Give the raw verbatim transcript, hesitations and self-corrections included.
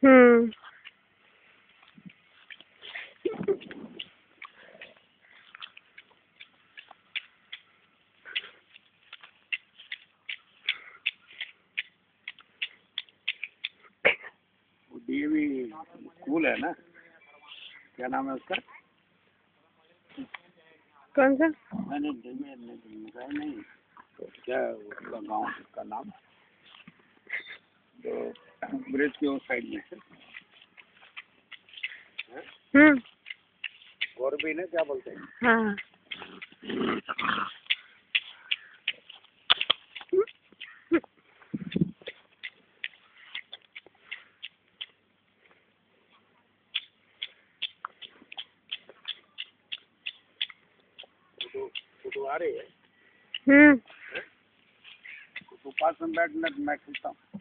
हम्म। DAV school है ना, क्या नाम है उसका? कौन सा? मैंने नहीं, तो क्या उसका गांव का नाम, जो ब्रिज के उस साइड में है। हम्म। और भी ना, क्या बोलते हैं? हाँ। फोटो आ रही है। हम्म। तो पास में बैठना, मैं खींचता हूँ।